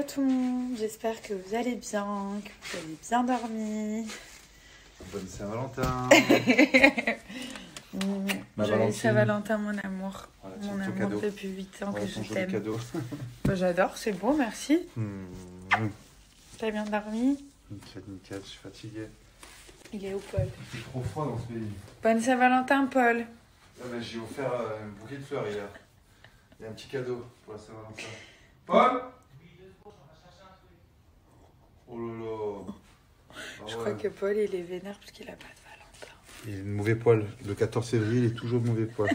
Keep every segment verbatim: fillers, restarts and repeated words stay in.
tout le monde, j'espère que vous allez bien, que vous avez bien dormi. Bonne Saint-Valentin. Joyeux Saint-Valentin, mon amour. Voilà, mon amour cadeau. depuis huit ans voilà, que je joli t'aime. cadeau. Bah, j'adore, c'est beau, merci. Mmh. T'as bien dormi? Nickel, nickel, je suis fatigué. Il est où, Paul? Il fait trop froid dans ce pays. Bonne Saint-Valentin, Paul. Ah bah, j'ai offert euh, un bouquet de fleurs hier. Il y a un petit cadeau pour la Saint-Valentin. Paul? Oh là là. Ah Je ouais. crois que Paul, il est vénère parce qu'il a pas de Valentin. Il est de mauvais poil. Le quatorze février, il est toujours de mauvais poil.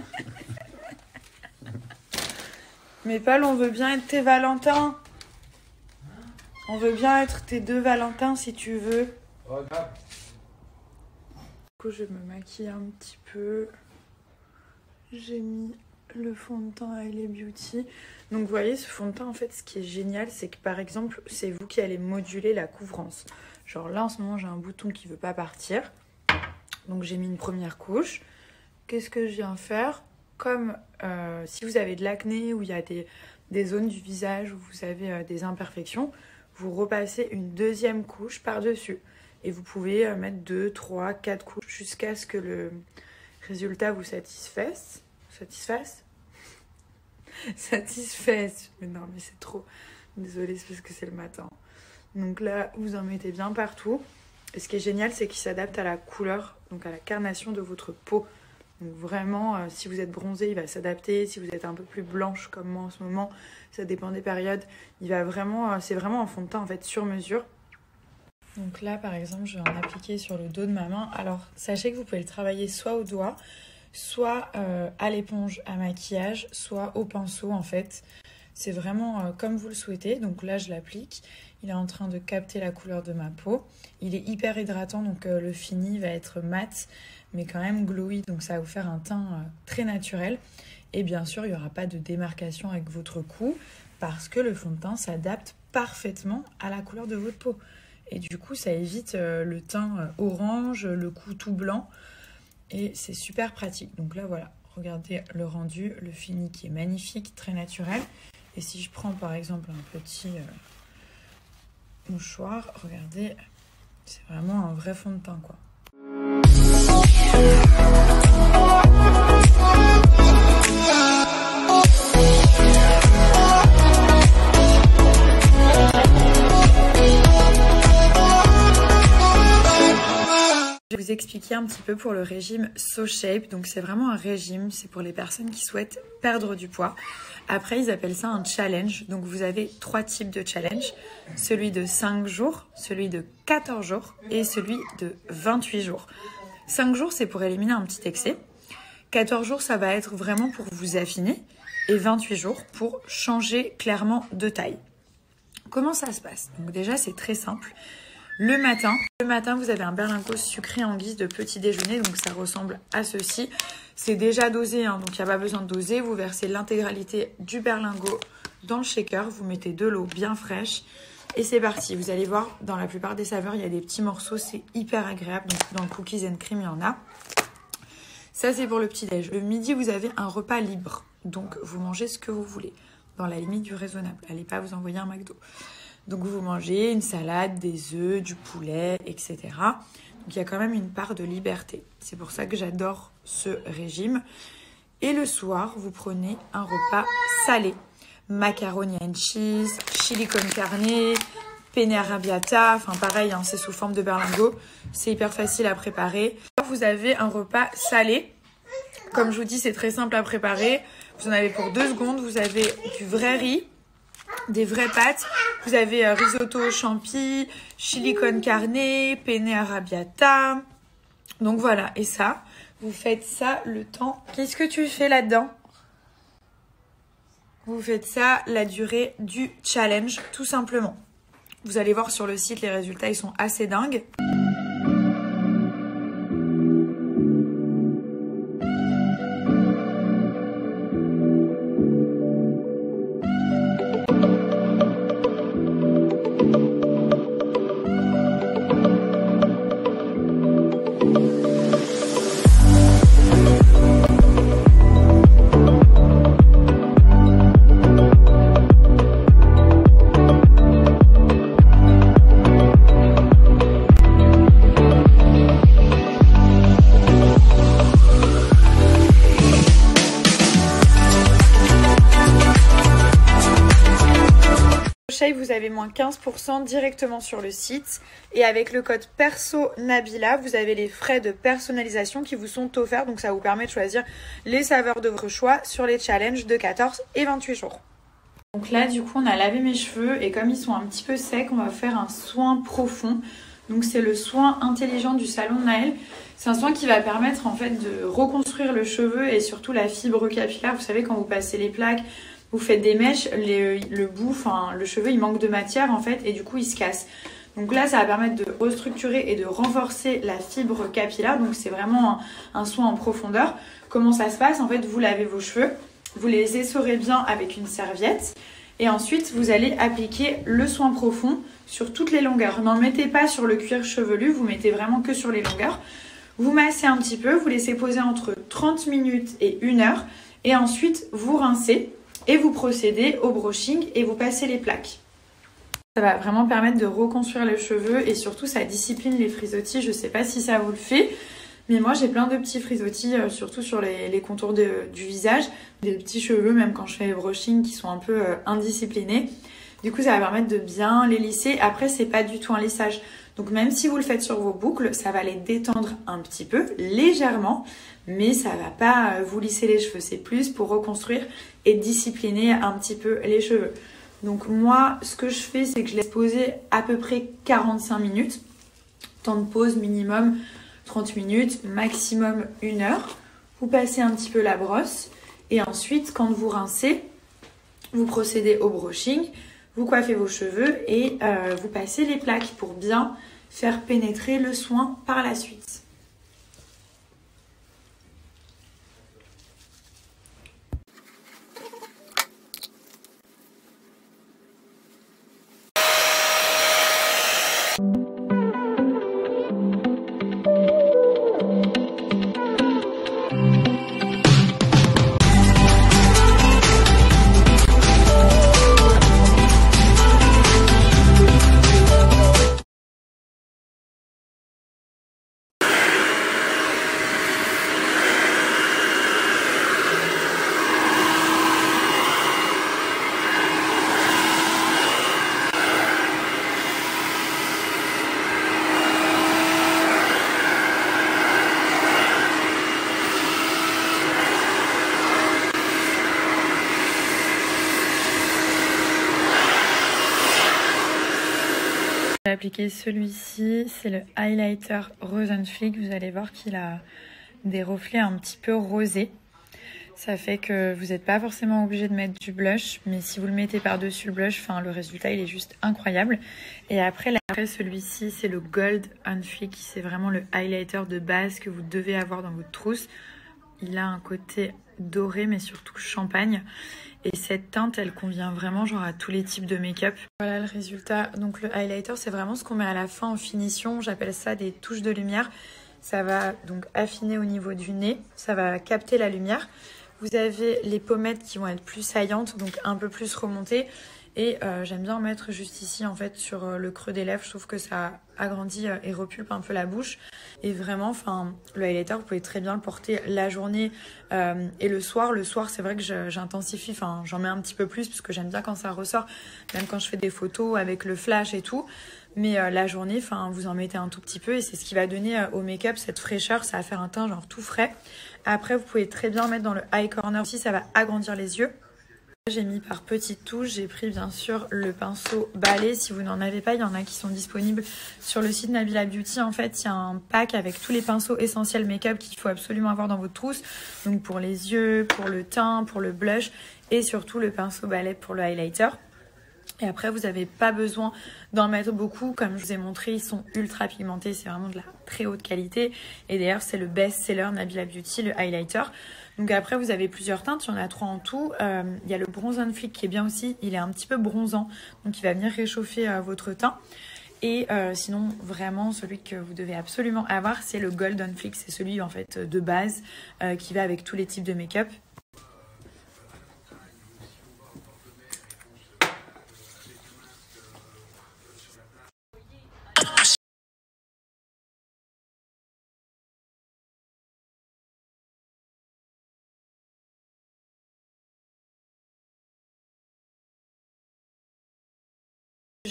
Mais Paul, on veut bien être tes Valentins. On veut bien être tes deux Valentins si tu veux. Oh, grave. Du coup, je me maquille un petit peu. J'ai mis le fond de teint Hailey Beauty. Donc, vous voyez, ce fond de teint, en fait, ce qui est génial, c'est que, par exemple, c'est vous qui allez moduler la couvrance. Genre là, en ce moment, j'ai un bouton qui veut pas partir. Donc, j'ai mis une première couche. Qu'est-ce que je viens faire? Comme euh, si vous avez de l'acné ou il y a des, des zones du visage où vous avez euh, des imperfections, vous repassez une deuxième couche par-dessus. Et vous pouvez euh, mettre deux, trois, quatre couches jusqu'à ce que le résultat vous satisfasse. Satisfasse Satisfasse. Mais non, mais c'est trop. Désolée, c'est parce que c'est le matin. Donc là, vous en mettez bien partout. Et ce qui est génial, c'est qu'il s'adapte à la couleur, donc à la carnation de votre peau. Donc vraiment, euh, si vous êtes bronzé, il va s'adapter. Si vous êtes un peu plus blanche comme moi en ce moment, ça dépend des périodes. Il va vraiment, euh, c'est vraiment un fond de teint en fait sur mesure. Donc là, par exemple, je vais en appliquer sur le dos de ma main. Alors, sachez que vous pouvez le travailler soit au doigt, soit euh, à l'éponge à maquillage, soit au pinceau en fait. C'est vraiment euh, comme vous le souhaitez. Donc là, je l'applique. Il est en train de capter la couleur de ma peau. Il est hyper hydratant, donc euh, le fini va être mat, mais quand même glowy. Donc ça va vous faire un teint euh, très naturel. Et bien sûr, il n'y aura pas de démarcation avec votre cou parce que le fond de teint s'adapte parfaitement à la couleur de votre peau. Et du coup, ça évite euh, le teint euh, orange, le cou tout blanc. Et c'est super pratique. Donc là, voilà. Regardez le rendu, le fini qui est magnifique, très naturel. Et si je prends par exemple un petit euh, mouchoir, regardez, c'est vraiment un vrai fond de teint, quoi. Je vais vous expliquer un petit peu pour le régime SoShape. Donc c'est vraiment un régime, c'est pour les personnes qui souhaitent perdre du poids. Après, ils appellent ça un challenge. Donc vous avez trois types de challenge. Celui de cinq jours, celui de quatorze jours et celui de vingt-huit jours. cinq jours, c'est pour éliminer un petit excès. quatorze jours, ça va être vraiment pour vous affiner. Et vingt-huit jours pour changer clairement de taille. Comment ça se passe? Donc déjà, c'est très simple. Le matin, le matin, vous avez un berlingot sucré en guise de petit déjeuner, donc ça ressemble à ceci. C'est déjà dosé, hein, donc il n'y a pas besoin de doser. Vous versez l'intégralité du berlingot dans le shaker, vous mettez de l'eau bien fraîche et c'est parti. Vous allez voir, dans la plupart des saveurs, il y a des petits morceaux, c'est hyper agréable. Donc dans le cookies and cream, il y en a. Ça, c'est pour le petit-déj. Le midi, vous avez un repas libre, donc vous mangez ce que vous voulez, dans la limite du raisonnable. Allez pas vous envoyer un McDo. Donc vous mangez une salade, des œufs, du poulet, et cetera. Donc il y a quand même une part de liberté. C'est pour ça que j'adore ce régime. Et le soir, vous prenez un repas salé. Macaroni and cheese, chili con carne, penne arrabbiata. Enfin pareil, hein, c'est sous forme de berlingot. C'est hyper facile à préparer. Vous avez un repas salé. Comme je vous dis, c'est très simple à préparer. Vous en avez pour deux secondes. Vous avez du vrai riz, des vraies pâtes. Vous avez euh, risotto champi, chili con carne, penne arrabbiata. Donc voilà, et ça, vous faites ça le temps. Qu'est-ce que tu fais là-dedans? Vous faites ça la durée du challenge, tout simplement. Vous allez voir sur le site, les résultats, ils sont assez dingues. SoShape, vous avez moins quinze pour cent directement sur le site. Et avec le code perso Nabila, vous avez les frais de personnalisation qui vous sont offerts. Donc ça vous permet de choisir les saveurs de votre choix sur les challenges de quatorze et vingt-huit jours. Donc là, du coup, on a lavé mes cheveux et comme ils sont un petit peu secs, on va faire un soin profond. Donc c'est le soin intelligent du salon de Naël. C'est un soin qui va permettre en fait de reconstruire le cheveu et surtout la fibre capillaire. Vous savez, quand vous passez les plaques, vous faites des mèches, les, le bout, enfin le cheveu, il manque de matière en fait et du coup il se casse. Donc là, ça va permettre de restructurer et de renforcer la fibre capillaire. Donc c'est vraiment un, un soin en profondeur. Comment ça se passe? En fait, vous lavez vos cheveux, vous les essorez bien avec une serviette et ensuite vous allez appliquer le soin profond sur toutes les longueurs. N'en mettez pas sur le cuir chevelu, vous mettez vraiment que sur les longueurs. Vous massez un petit peu, vous laissez poser entre trente minutes et une heure et ensuite vous rincez. Et vous procédez au brushing et vous passez les plaques. Ça va vraiment permettre de reconstruire les cheveux et surtout ça discipline les frisottis. Je ne sais pas si ça vous le fait, mais moi j'ai plein de petits frisottis, euh, surtout sur les, les contours de, du visage. Des petits cheveux, même quand je fais les brushing, qui sont un peu euh, indisciplinés. Du coup, ça va permettre de bien les lisser. Après, c'est pas du tout un lissage. Donc même si vous le faites sur vos boucles, ça va les détendre un petit peu, légèrement, mais ça va pas vous lisser les cheveux. C'est plus pour reconstruire et discipliner un petit peu les cheveux. Donc moi, ce que je fais, c'est que je laisse poser à peu près quarante-cinq minutes. Temps de pause minimum trente minutes, maximum une heure. Vous passez un petit peu la brosse et ensuite, quand vous rincez, vous procédez au brushing. Vous coiffez vos cheveux et euh, vous passez les plaques pour bien faire pénétrer le soin par la suite. Je vais appliquer celui-ci, c'est le highlighter Rosenflick. Vous allez voir qu'il a des reflets un petit peu rosés. Ça fait que vous n'êtes pas forcément obligé de mettre du blush, mais si vous le mettez par-dessus le blush, enfin, le résultat il est juste incroyable. Et après, après celui-ci, c'est le Gold on Fleek. C'est vraiment le highlighter de base que vous devez avoir dans votre trousse. Il a un côté doré, mais surtout champagne. Et cette teinte, elle convient vraiment genre à tous les types de make-up. Voilà le résultat. Donc le highlighter, c'est vraiment ce qu'on met à la fin en finition. J'appelle ça des touches de lumière. Ça va donc affiner au niveau du nez. Ça va capter la lumière. Vous avez les pommettes qui vont être plus saillantes, donc un peu plus remontées. Et euh, j'aime bien en mettre juste ici, en fait, sur euh, le creux des lèvres. Je trouve que ça agrandit euh, et repulpe un peu la bouche. Et vraiment, enfin, le highlighter, vous pouvez très bien le porter la journée euh, et le soir. Le soir, c'est vrai que j'intensifie, enfin, j'en mets un petit peu plus parce que j'aime bien quand ça ressort, même quand je fais des photos avec le flash et tout. Mais euh, la journée, enfin, vous en mettez un tout petit peu et c'est ce qui va donner euh, au make-up cette fraîcheur. Ça va faire un teint genre tout frais. Après, vous pouvez très bien mettre dans le eye corner aussi, ça va agrandir les yeux. J'ai mis par petites touches, j'ai pris bien sûr le pinceau balai. Si vous n'en avez pas, il y en a qui sont disponibles sur le site Nabila Beauty. En fait, il y a un pack avec tous les pinceaux essentiels make-up qu'il faut absolument avoir dans votre trousse. Donc pour les yeux, pour le teint, pour le blush et surtout le pinceau balai pour le highlighter. Et après, vous n'avez pas besoin d'en mettre beaucoup. Comme je vous ai montré, ils sont ultra pigmentés. C'est vraiment de la très haute qualité. Et d'ailleurs, c'est le best-seller Nabila Beauty, le highlighter. Donc après, vous avez plusieurs teintes. Il y en a trois en tout. Euh, il y a le Bronze on Fleek qui est bien aussi. Il est un petit peu bronzant. Donc, il va venir réchauffer euh, votre teint. Et euh, sinon, vraiment, celui que vous devez absolument avoir, c'est le Gold on Fleek. C'est celui, en fait, de base euh, qui va avec tous les types de make-up.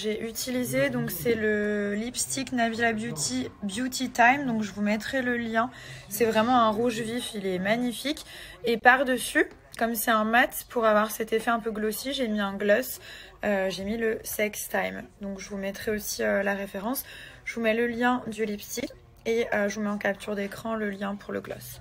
j'ai utilisé, donc c'est le lipstick Nabila Beauty Beauty Time, donc je vous mettrai le lien. C'est vraiment un rouge vif, il est magnifique. Et par-dessus, comme c'est un mat, pour avoir cet effet un peu glossy, j'ai mis un gloss. Euh, j'ai mis le Sex Time, donc je vous mettrai aussi euh, la référence. Je vous mets le lien du lipstick et euh, je vous mets en capture d'écran le lien pour le gloss.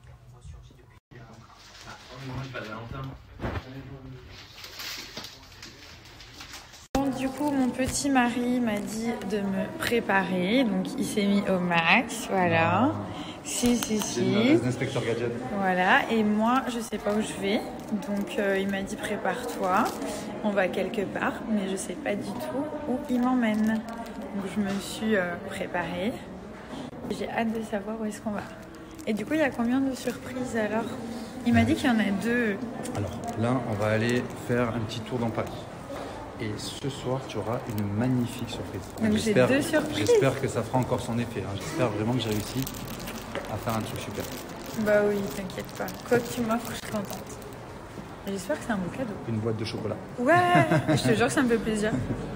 Donc, du coup, mon petit mari m'a dit de me préparer, donc il s'est mis au max, voilà. Si, si, si. Inspecteur Gadget. Voilà, et moi, je sais pas où je vais. Donc, euh, il m'a dit prépare-toi. On va quelque part, mais je sais pas du tout où il m'emmène. Donc, je me suis euh, préparée. J'ai hâte de savoir où est-ce qu'on va. Et du coup, il y a combien de surprises alors? Il m'a dit qu'il y en a deux. Alors, là, on va aller faire un petit tour dans Paris. Et ce soir, tu auras une magnifique surprise. Donc, j'ai deux surprises. J'espère que ça fera encore son effet. Hein. J'espère vraiment que j'ai réussi à faire un truc super. Bah oui, t'inquiète pas. Quoi que tu m'offres, je suis contente. J'espère que c'est un beau cadeau. Une boîte de chocolat. Ouais, je te jure que ça me fait plaisir.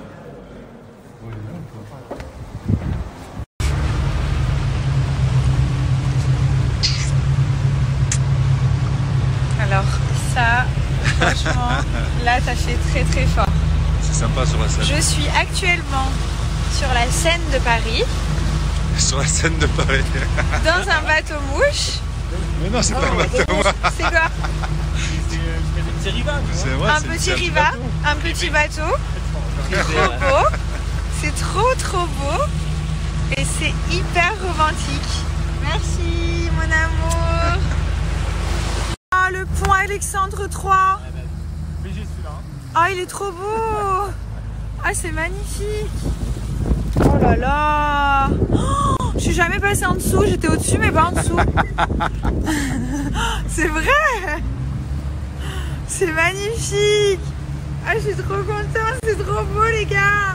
Alors ça, franchement, là t'as fait très très fort. C'est sympa sur la scène. Je suis actuellement sur la Seine de Paris. Sur la Seine de Paris. Dans un bateau mouche. Mais non, c'est oh, pas un bateau mouche. C'est quoi? C'est des petits rivas. Ouais, un petit riva, un petit bateau. Trop beau. C'est trop trop beau. Et c'est hyper romantique. Merci mon amour. Ah, le pont Alexandre trois. Ah, il est trop beau. Ah, c'est magnifique. Oh là là. Oh, je suis jamais passée en dessous. J'étais au-dessus mais pas en dessous. C'est vrai. C'est magnifique. Ah, je suis trop contente. C'est trop beau les gars.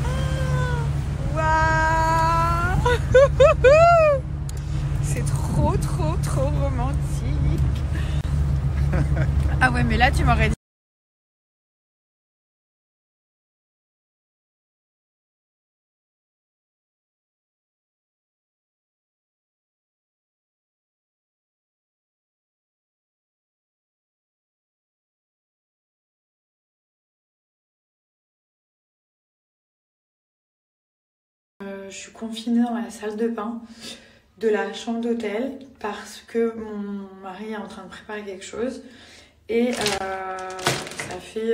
Waouh. C'est trop trop trop romantique. Ah ouais, mais là tu m'aurais dit. Euh, je suis confinée dans la salle de bain de la chambre d'hôtel parce que mon mari est en train de préparer quelque chose et euh, ça fait...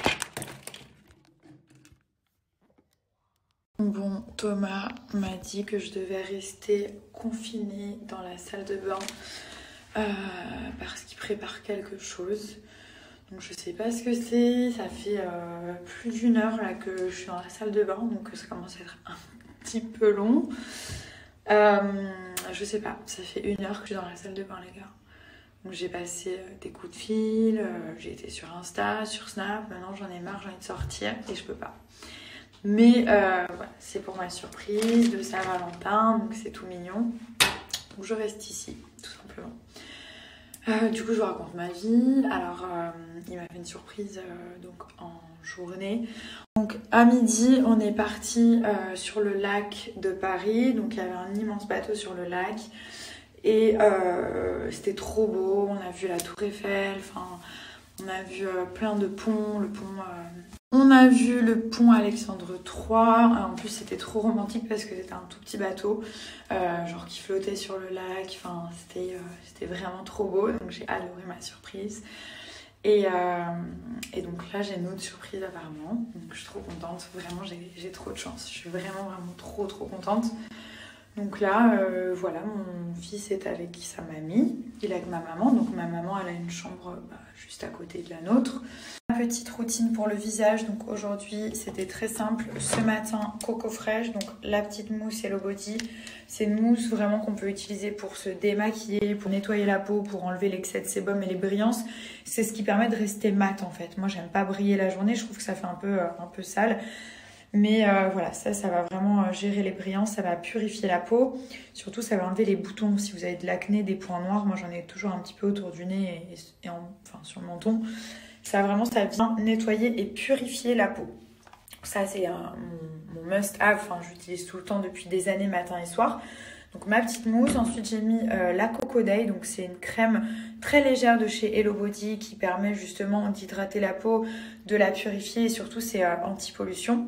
Bon, Thomas m'a dit que je devais rester confinée dans la salle de bain euh, parce qu'il prépare quelque chose. Donc je sais pas ce que c'est, ça fait euh, plus d'une heure là que je suis dans la salle de bain, donc ça commence à être un petit peu long. Euh, je sais pas, ça fait une heure que je suis dans la salle de bain les gars. Donc j'ai passé euh, des coups de fil, euh, j'ai été sur Insta, sur Snap, maintenant j'en ai marre, j'ai envie de sortir et je peux pas. Mais euh, voilà, c'est pour ma surprise de Saint-Valentin, donc c'est tout mignon. Donc je reste ici, tout simplement. Euh, du coup, je vous raconte ma vie. Alors, euh, il m'a fait une surprise euh, donc en journée. Donc, à midi, on est parti euh, sur le lac de Paris. Donc, il y avait un immense bateau sur le lac. Et euh, c'était trop beau. On a vu la Tour Eiffel. Enfin, on a vu euh, plein de ponts. Le pont... Euh... On a vu le pont Alexandre trois. En plus, c'était trop romantique parce que c'était un tout petit bateau, euh, genre qui flottait sur le lac. Enfin, c'était euh, c'était vraiment trop beau. Donc, j'ai adoré ma surprise. Et, euh, et donc là, j'ai une autre surprise apparemment. Donc, je suis trop contente. Vraiment, j'ai j'ai trop de chance. Je suis vraiment, vraiment trop, trop contente. Donc là, euh, voilà, mon fils est avec sa mamie. Il est avec ma maman. Donc, ma maman, elle a une chambre bah, juste à côté de la nôtre. Petite routine pour le visage, donc aujourd'hui c'était très simple. Ce matin, coco fraîche, donc la petite mousse Hello Body. C'est une mousse vraiment qu'on peut utiliser pour se démaquiller, pour nettoyer la peau, pour enlever l'excès de sébum et les brillances. C'est ce qui permet de rester mat en fait. Moi j'aime pas briller la journée, je trouve que ça fait un peu, un peu sale. Mais euh, voilà, ça, ça va vraiment gérer les brillances, ça va purifier la peau. Surtout, ça va enlever les boutons. Si vous avez de l'acné, des points noirs, moi j'en ai toujours un petit peu autour du nez et, et en, enfin, sur le menton. Ça vraiment, ça vient nettoyer et purifier la peau. Ça, c'est mon, mon must-have. Enfin, j'utilise tout le temps depuis des années, matin et soir. Donc, ma petite mousse. Ensuite, j'ai mis euh, la Coco Day. Donc, c'est une crème très légère de chez Hello Body qui permet justement d'hydrater la peau, de la purifier et surtout, c'est euh, anti-pollution.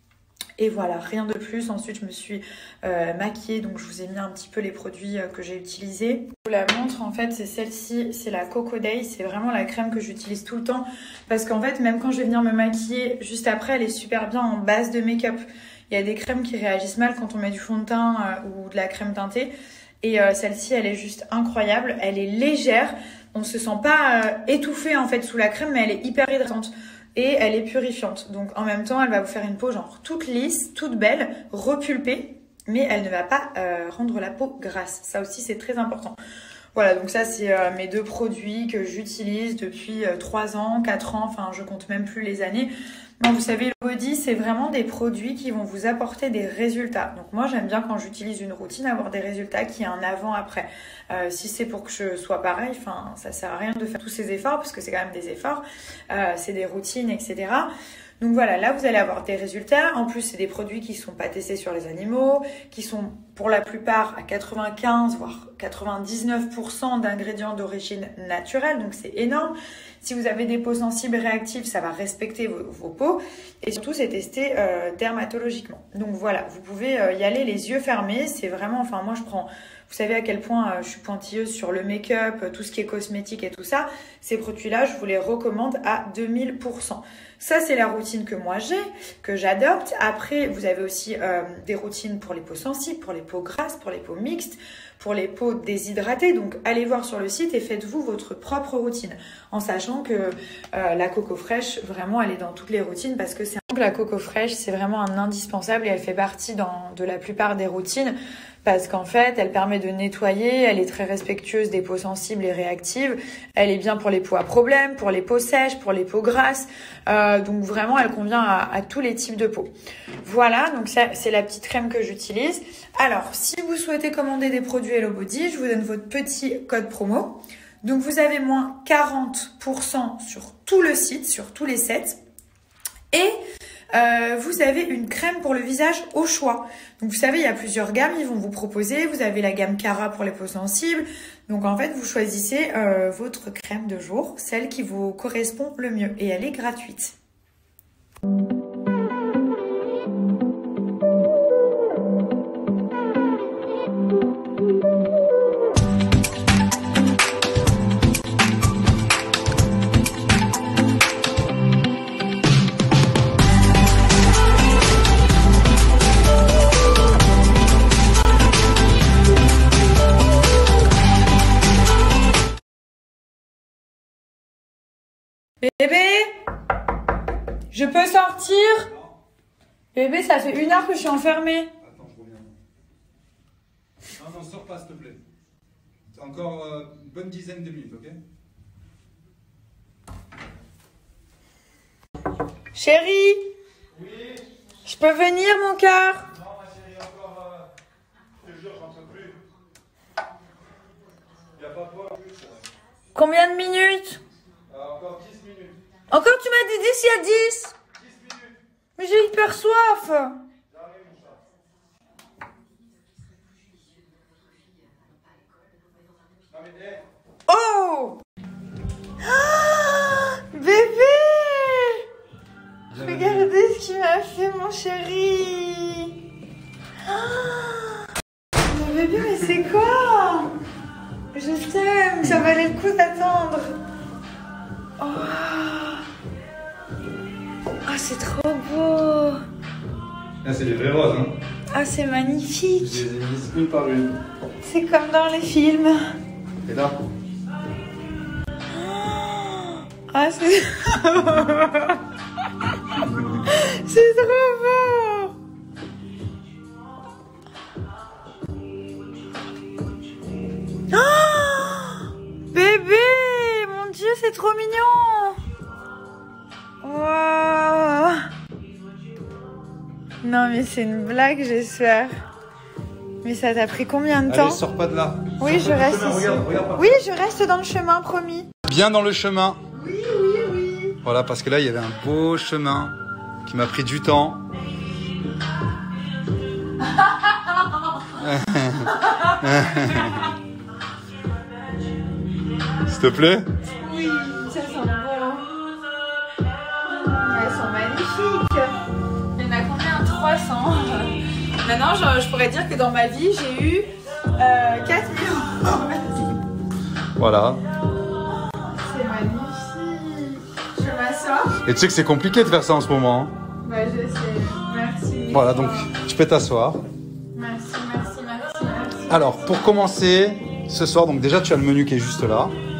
Et voilà, rien de plus. Ensuite, je me suis euh, maquillée. Donc, je vous ai mis un petit peu les produits euh, que j'ai utilisés. Je vous la montre, en fait, c'est celle-ci. C'est la Coco Day. C'est vraiment la crème que j'utilise tout le temps. Parce qu'en fait, même quand je vais venir me maquiller, juste après, elle est super bien en base de make-up. Il y a des crèmes qui réagissent mal quand on met du fond de teint euh, ou de la crème teintée. Et euh, celle-ci, elle est juste incroyable. Elle est légère. On ne se sent pas euh, étouffé, en fait, sous la crème, mais elle est hyper hydratante. Et elle est purifiante. Donc en même temps, elle va vous faire une peau genre toute lisse, toute belle, repulpée. Mais elle ne va pas euh, rendre la peau grasse. Ça aussi, c'est très important. Voilà, donc ça, c'est euh, mes deux produits que j'utilise depuis euh, trois ans, quatre ans. Enfin, je compte même plus les années. Bon, vous savez, le body, c'est vraiment des produits qui vont vous apporter des résultats. Donc moi, j'aime bien quand j'utilise une routine, avoir des résultats qui y a un avant-après. Euh, si c'est pour que je sois pareil, enfin, ça sert à rien de faire tous ces efforts parce que c'est quand même des efforts. Euh, c'est des routines, et cetera. Donc voilà, là, vous allez avoir des résultats. En plus, c'est des produits qui ne sont pas testés sur les animaux, qui sont pour la plupart à quatre-vingt-quinze voire quatre-vingt-dix-neuf pour cent d'ingrédients d'origine naturelle. Donc c'est énorme. Si vous avez des peaux sensibles et réactives, ça va respecter vos, vos peaux. Et surtout, c'est testé euh, dermatologiquement. Donc voilà, vous pouvez euh, y aller les yeux fermés. C'est vraiment, enfin moi je prends, vous savez à quel point euh, je suis pointilleuse sur le make-up, tout ce qui est cosmétique et tout ça. Ces produits-là, je vous les recommande à deux mille pour cent. Ça, c'est la routine que moi j'ai, que j'adopte. Après, vous avez aussi euh, des routines pour les peaux sensibles, pour les peaux grasses, pour les peaux mixtes, pour les peaux déshydratées. Donc, allez voir sur le site et faites-vous votre propre routine. En sachant que euh, la coco fraîche, vraiment, elle est dans toutes les routines parce que c'est la coco fraîche, c'est vraiment un indispensable et elle fait partie dans, de la plupart des routines. Parce qu'en fait, elle permet de nettoyer, elle est très respectueuse des peaux sensibles et réactives. Elle est bien pour les peaux à problème, pour les peaux sèches, pour les peaux grasses. Euh, donc vraiment, elle convient à, à tous les types de peau. Voilà, donc ça, c'est la petite crème que j'utilise. Alors, si vous souhaitez commander des produits Hello Body, je vous donne votre petit code promo. Donc, vous avez moins quarante pour cent sur tout le site, sur tous les sets. Et Euh, vous avez une crème pour le visage au choix. Donc vous savez, il y a plusieurs gammes, ils vont vous proposer. Vous avez la gamme Cara pour les peaux sensibles. Donc en fait, vous choisissez euh, votre crème de jour, celle qui vous correspond le mieux. Et elle est gratuite. Bébé, je peux sortir? Bébé, ça fait une heure que je suis enfermée. Attends, je reviens. Non, non, sors pas, s'il te plaît. C'est encore euh, une bonne dizaine de minutes, ok? Chérie? Oui. Je peux venir, mon cœur? Non, ma chérie, encore. Euh, je te jure, j'en peux plus. Y a pas peur. Combien de minutes? Euh, encore dix minutes. Encore, tu m'as dit dix, il y a dix. dix minutes. Mais j'ai hyper soif. J'arrive, mon chat. Non, mais, hey. Oh! Ah, bébé! Regardez ce qu'il m'a fait, mon chéri. Ah, mon bébé, mais c'est quoi? Je t'aime, ça valait le coup d'attendre. Oh, ah, c'est trop beau. Là, c'est des vrais roses, hein. Ah, c'est magnifique. Je les ai mises une par une. C'est comme dans les films. Et là? Ah, c'est... c'est trop beau. Oh, bébé, mon Dieu, c'est trop mignon. Wow. Non, mais c'est une blague, j'espère. Mais ça t'a pris combien de temps? Allez, sors pas de là. Oui, Sors je pas du reste chemin, ici. Regarde, regarde pas. Oui, je reste dans le chemin, promis. Bien dans le chemin. Oui, oui, oui. Voilà, parce que là, il y avait un beau chemin. qui m'a pris du temps. S'il te plaît? Oui, ça sent bon. Elles sont magnifiques. Il y en a combien? trois cents. Maintenant, je, je pourrais dire que dans ma vie, j'ai eu euh, quatre mille. Voilà. C'est magnifique. Je m'assois. Et tu sais que c'est compliqué de faire ça en ce moment. Hein. Bah, je sais. Merci. Voilà, donc tu peux t'asseoir. Merci, merci, merci, merci. Alors, pour commencer, ce soir, donc déjà tu as le menu qui est juste là.